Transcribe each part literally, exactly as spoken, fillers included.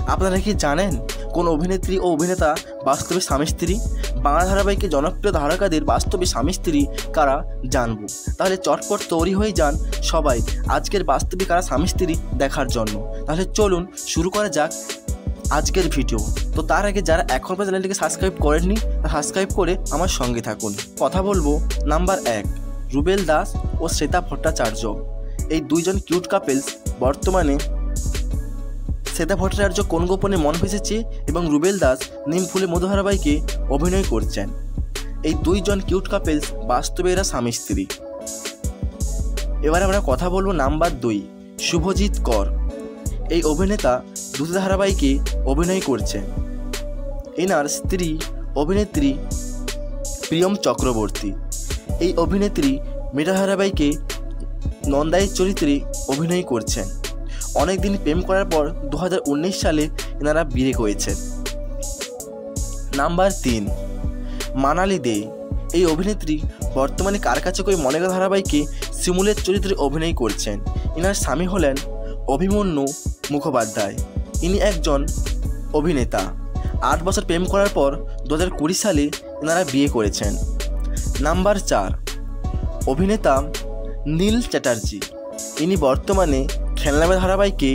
আপনারা কি জানেন কোন অভিনেত্রী ও অভিনেতা বাস্তবে স্বামী স্ত্রী? বাংলা ধারাবাহিকে জনপ্রিয় ধারাকাদের বাস্তবে স্বামী স্ত্রী কারা জানবো। তাহলে চটপট তৈরি হয়ে যান সবাই আজকের বাস্তবে কারা স্বামী স্ত্রী দেখার জন্য। তাহলে চলুন শুরু করা যাক আজকের ভিডিও। তো তার আগে যারা এখন পর্যন্ত চ্যানেলটিকে সাবস্ক্রাইব করেননি সাবস্ক্রাইব করে আমার সঙ্গে থাকুন। কথা বলবো নাম্বার এক, রুবেল দাস ও শ্বেতা ভট্টাচার্য। এই দুইজন কিউট কাপেলস বর্তমানে শ্বেতা ভট্টাচার্য কোন গোপনে মন ভেসেছে এবং রুবেল দাস নিম ফুলে মধু ধারাবাহিকে অভিনয় করছেন। এই দুইজন কিউট কাপেলস বাস্তবে এরা স্বামী স্ত্রী। এবার আমরা কথা বলবো নাম্বার দুই, শুভজিৎ কর। এই অভিনেতা দুটি ধারাবাহিকে অভিনয় করছেন। এনার স্ত্রী অভিনেত্রী প্রিয়ম চক্রবর্তী। এই অভিনেত্রী মেটা ধারাবাহিকে নন্দাইয়ের চরিত্রে অভিনয় করছেন। অনেকদিন প্রেম করার পর দু হাজার উনিশ সালে এনারা বিয়ে করেছেন। নাম্বার তিন, মানালি দে। এই অভিনেত্রী বর্তমানে কার কাছে কই মনেগা ধারাবাহিকে শিমুলের চরিত্রে অভিনয় করছেন। এনার স্বামী হলেন অভিমন্যু মুখোপাধ্যায়। ইনি একজন অভিনেতা। আট বছর প্রেম করার পর দু হাজার কুড়ি সালে এনারা বিয়ে করেছেন। নাম্বার চার, অভিনেতা নীল চ্যাটার্জি। ইনি বর্তমানে খেলনামে ধারাবাহিকে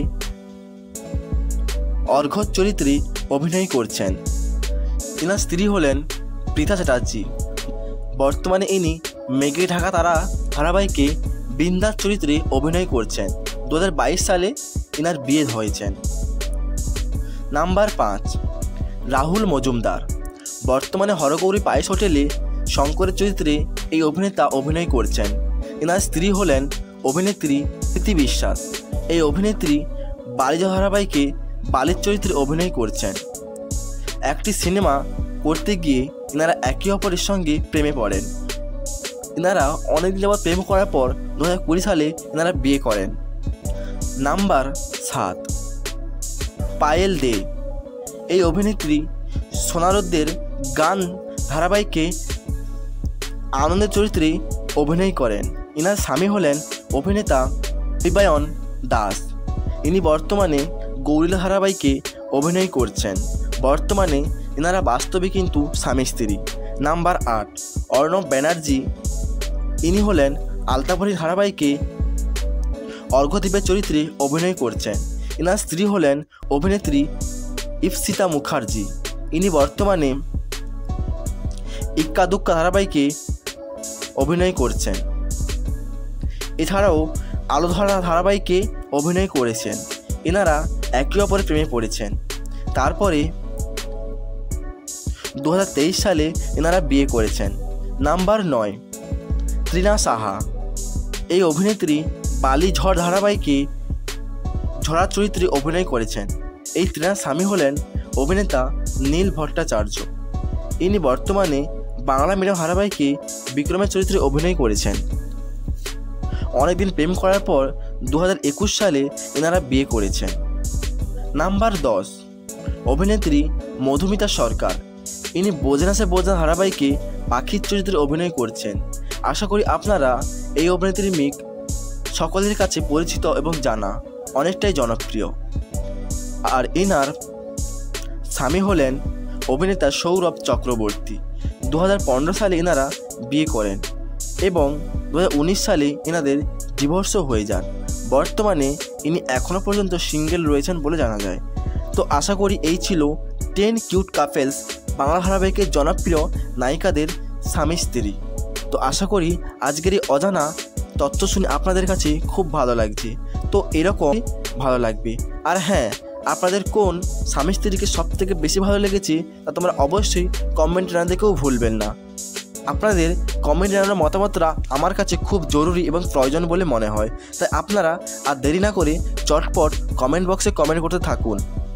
অর্ঘ্য চরিত্রে অভিনয় করছেন। এনার স্ত্রী হলেন প্রীতা চ্যাটার্জি। বর্তমানে ইনি মেঘে ঢাকা তারা ধারাবাহিকে বৃন্দার চরিত্রে অভিনয় করছেন। দু হাজার বাইশ সালে এনার বিয়ে হয়েছেন। নাম্বার পাঁচ, রাহুল মজুমদার। বর্তমানে হরগৌরী পায়েস হোটেলে শঙ্করের চরিত্রে এই অভিনেতা অভিনয় করছেন। এনার স্ত্রী হলেন অভিনেত্রী প্রীতি বিশ্বাস। এই অভিনেত্রী বালিজা ধারাবাহিকে বালির চরিত্রে অভিনয় করছেন। একটি সিনেমা করতে গিয়ে এনারা একে অপরের সঙ্গে প্রেমে পড়েন। এনারা অনেকদিন যাবৎ প্রেম করার পর দু হাজার কুড়ি সালে এনারা বিয়ে করেন। নাম্বার সাত, পায়েল দে। এই অভিনেত্রী সোনারোদের গান ধারাবাহিকে আনন্দের চরিত্রে অভিনয় করেন। এনার স্বামী হলেন অভিনেতা বিবায়ন দাস। ইনি বর্তমানে গৌরিলা ধারাবাহিকে অভিনয় করছেন। বর্তমানে এনারা বাস্তবে কিন্তু স্বামী স্ত্রী। নাম্বার আট, অর্ণব ব্যানার্জি। ইনি হলেন আলতাভরি ধারাবাহিকে অর্ঘ্যদ্বীপের চরিত্রে অভিনয় করছেন। এনার স্ত্রী হলেন অভিনেত্রী ইপসিতা মুখার্জি। ইনি বর্তমানে ইক্কা দুক্কা ধারাবাহিকে অভিনয় করছেন। এছাড়াও আলোধরা ধারাবাহিকে অভিনয় করেছেন। এনারা একে অপরের প্রেমে পড়েছেন। তারপরে দু হাজার তেইশ সালে এনারা বিয়ে করেছেন। নাম্বার নয়, তৃণা সাহা। এই অভিনেত্রী বালি ঝড় ধারাবাহিকে ঝড়া চরিত্রে অভিনয় করেছেন। এই তৃণার স্বামী হলেন অভিনেতা নীল ভট্টাচার্য। ইনি বর্তমানে বাংলা মিডিয়াম ধারাবাহিকে বিক্রমের চরিত্রে অভিনয় করেছেন। অনেকদিন প্রেম করার পর দু হাজার একুশ সালে এনারা বিয়ে করেছেন। নাম্বার দশ, অভিনেত্রী মধুমিতা সরকার। ইনি বোঝেনা সে বোঝেনা ধারাবাহিকে পাখির চরিত্রে অভিনয় করছেন। আশা করি আপনারা এই অভিনেত্রীর মিক সকলের কাছে পরিচিত এবং জানা, অনেকটাই জনপ্রিয়। আর এনার স্বামী হলেন অভিনেতা সৌরভ চক্রবর্তী। দু হাজার পনেরো সালে এনারা বিয়ে করেন এবং দু হাজার উনিশ সালে এনাদের ডিভোর্সও হয়ে যান। বর্তমানে ইনি এখনও পর্যন্ত সিঙ্গেল রয়েছেন বলে জানা যায়। তো আশা করি এই ছিল টেন কিউট কাপেলস বাংলা ধারাবাহিকের জনপ্রিয় নায়িকাদের স্বামী স্ত্রী। তো আশা করি আজকের এই অজানা তথ্য শুনে আপনাদের কাছে খুব ভালো লাগছে। তো এরকম ভালো লাগবে। আর হ্যাঁ, আপনাদের কোন স্বামী স্ত্রীকে সব থেকে বেশি ভালো লেগেছে তা তোমরা অবশ্যই কমেন্ট জানাতেও ভুলবেন না। আপনাদের কমেন্ট জানানোর মতামতটা আমার কাছে খুব জরুরি এবং প্রয়োজন বলে মনে হয়। তাই আপনারা আর দেরি না করে চটপট কমেন্ট বক্সে কমেন্ট করতে থাকুন।